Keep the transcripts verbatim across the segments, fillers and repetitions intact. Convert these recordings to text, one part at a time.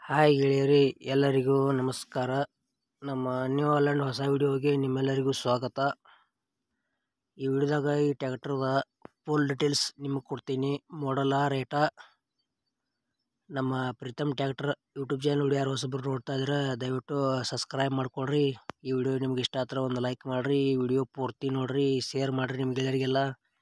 Hi ಗೆಳೆಯರಿ, ಎಲ್ಲರಿಗೂ ನಮಸ್ಕಾರ. ನಮ್ಮ ನ್ಯೂ ಹಾಲೆಂಡ್ ಹೊಸ ವಿಡಿಯೋಗೆ ನಿಮ್ಮೆಲ್ಲರಿಗೂ ಸ್ವಾಗತ. ಈ ವಿಡಿಯೋದಾಗ ಈ ಟ್ಯಾಕ್ಟರ್ದ ಫುಲ್ ಡೀಟೇಲ್ಸ್ ನಿಮಗೆ ಕೊಡ್ತೀನಿ. ಮಾಡಲ, ರೇಟ. ನಮ್ಮ Pritam tractor YouTube channel video ಯಾರು ಹೊಸಬ್ರು ನೋಡ್ತಾ ಇದ್ರೆ ದಯವಿಟ್ಟು ಸಬ್ಸ್ಕ್ರೈಬ್ ಮಾಡ್ಕೊಳ್ರಿ. ಈ ವಿಡಿಯೋ ನಿಮ್ಗೆ ಇಷ್ಟ ಆದ್ರೆ ಒಂದು ಲೈಕ್ ಮಾಡಿರಿ. ಈ ವಿಡಿಯೋ ಪೂರ್ತಿ ನೋಡ್ರಿ, ಶೇರ್ ಮಾಡಿರಿ ನಿಮ್ಮ ಗೆಳೆಯರಿಗೆಲ್ಲ.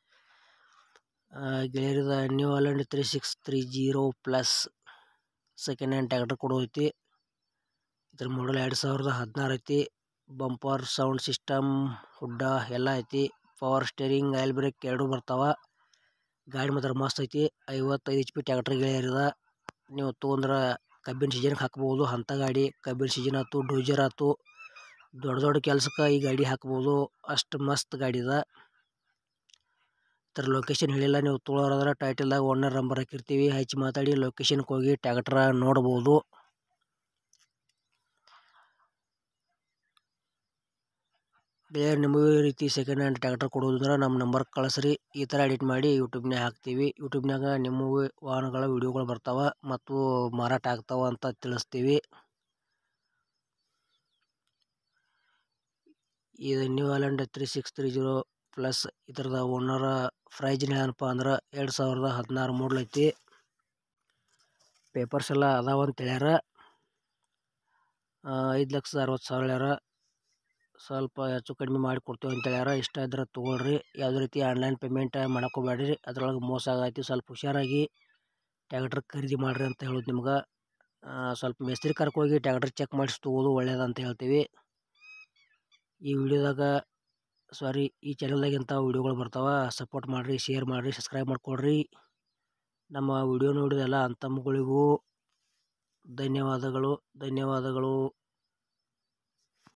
ಗೆಳೆಯರದ new Holland three six three zero plus second hand tractor ಕೊಡೋೈತಿ. ಇದ್ರ ಮಾಡಲ್ ಎರಡು ಸಾವಿರದ ಹದಿನಾರು ಐತಿ. ಬಂಪರ್, ಸೌಂಡ್ ಸಿಸ್ಟಮ್, ಹುಡ್ಡ ಎಲ್ಲ ಐತಿ. ಪವರ್ ಸ್ಟೇರಿಂಗ್, ಆಯಿಲ್ ಬ್ರೇಕ್ ಎರಡೂ ಬರ್ತಾವ. ಗಾಡಿ ಮಾತ್ರ ಮಸ್ತ್ ಐತಿ. ಐವತ್ತೈದು ಎಚ್ ಪಿ ಟ್ಯಾಕ್ಟರ್ ಗೆಳೆಯರಿದ. ನೀವು ತೊಗೊಂಡ್ರೆ ಕಬ್ಬಿನ ಸೀಸನ್ಗೆ ಹಾಕ್ಬೋದು. ಅಂಥ ಗಾಡಿ ಕಬ್ಬಿನ ಸೀಸನ್ ಆಯ್ತು, ಡೋಜರ್ ಆಯ್ತು, ದೊಡ್ಡ ದೊಡ್ಡ ಕೆಲ್ಸಕ್ಕೆ ಈ ಗಾಡಿ ಹಾಕ್ಬೋದು. ಅಷ್ಟು ಮಸ್ತ್ ಗಾಡಿ ಇದೆ. ಇದ್ರ ಲೊಕೇಶನ್ ಹೇಳಿಲ್ಲ. ನೀವು ತೊಗೊಳೋರಾದ್ರೆ ಟೈಟಲ್ದಾಗ ಓನರ್ ನಂಬರ್ ಹಾಕಿರ್ತೀವಿ. ಹೆಚ್ಚು ಮಾತಾಡಿ ಲೊಕೇಶನ್ಗೆ ಹೋಗಿ ಟ್ಯಾಕ್ಟ್ರ ನೋಡ್ಬೋದು. ಬೇರೆ ನಿಮಗೂ ಈ ರೀತಿ ಸೆಕೆಂಡ್ ಹ್ಯಾಂಡ್ ಟ್ಯಾಕ್ಟರ್ ಕೊಡೋದಂದ್ರೆ ನಮ್ಮ ನಂಬರ್ ಕಳಿಸ್ರಿ. ಈ ಥರ ಎಡಿಟ್ ಮಾಡಿ ಯೂಟ್ಯೂಬ್ನಾಗ ಹಾಕ್ತೀವಿ. ಯೂಟ್ಯೂಬ್ನಾಗ ನಿಮ್ಮ ವಾಹನಗಳ ವಿಡಿಯೋಗಳು ಬರ್ತಾವೆ ಮತ್ತು ಮಾರಾಟ ಆಗ್ತಾವ ಅಂತ ತಿಳಿಸ್ತೀವಿ. ಇದು new Holland three six three zero plus ಇದರದ ಓನರ ಪ್ರೈಸ್ ಏನಪ್ಪ ಅಂದ್ರೆ ಎರಡು ಸಾವಿರದ ಹದಿನಾರು ಮಾಡಲ್ ಐತಿ. ಪೇಪರ್ಸ್ ಎಲ್ಲ ಅದಾವ ಅಂತ ಹೇಳ್ಯಾರ. ಐದು ಲಕ್ಷದ ಅರವತ್ತು ಸಾವಿರ ಹೇಳ್ಯಾರ. ಸ್ವಲ್ಪ ಹೆಚ್ಚು ಕಡಿಮೆ ಮಾಡಿ ಕೊಡ್ತೀವಿ ಅಂತ ಹೇಳ್ಯಾರ. ಇಷ್ಟ ಇದ್ರೆ ತೊಗೊಳ್ರಿ. ಯಾವುದೇ ರೀತಿ ಆನ್ಲೈನ್ ಪೇಮೆಂಟ್ ಮಾಡ್ಕೋಬೇಡ್ರಿ. ಅದ್ರೊಳಗೆ ಮೋಸ ಆಗೈತಿ. ಸ್ವಲ್ಪ ಹುಷಾರಾಗಿ ಟ್ಯಾಕ್ಟರ್ ಖರೀದಿ ಮಾಡಿರಿ ಅಂತ ಹೇಳೋದು ನಿಮ್ಗೆ. ಸ್ವಲ್ಪ ಮೇಸ್ತ್ರಿ ಕರ್ಕೋಗಿ ಟ್ಯಾಕ್ಟರ್ ಚೆಕ್ ಮಾಡಿಸಿ ತೊಗೋದು ಒಳ್ಳೇದಂತ ಹೇಳ್ತೀವಿ. ಈ ವಿಡಿಯೋದಾಗ ಸಾರಿ ಈ ಚಾನಲ್ದಾಗ ಇಂಥ ವಿಡಿಯೋಗಳು ಬರ್ತಾವೆ. ಸಪೋರ್ಟ್ ಮಾಡಿರಿ, ಶೇರ್ ಮಾಡಿರಿ, ಸಬ್ಸ್ಕ್ರೈಬ್ ಮಾಡ್ಕೊಳ್ರಿ. ನಮ್ಮ ವಿಡಿಯೋ ನೋಡಿದೆಲ್ಲ ಅಂತಮ್ಮಗಳಿಗೂ ಧನ್ಯವಾದಗಳು ಧನ್ಯವಾದಗಳು